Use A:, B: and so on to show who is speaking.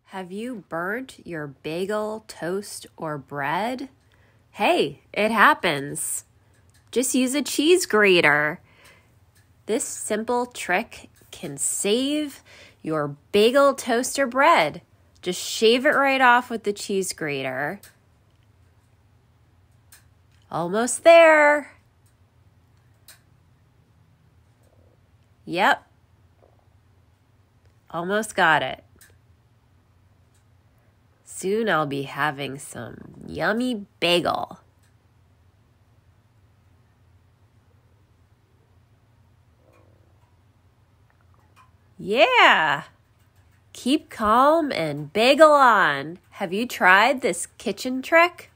A: Have you burnt your bagel, toast, or bread? Hey, it happens. Just use a cheese grater. This simple trick can save your bagel, toast, or bread. Just shave it right off with the cheese grater. Almost there. Yep. Almost got it. Soon I'll be having some yummy bagel. Yeah! Keep calm and bagel on. Have you tried this kitchen trick?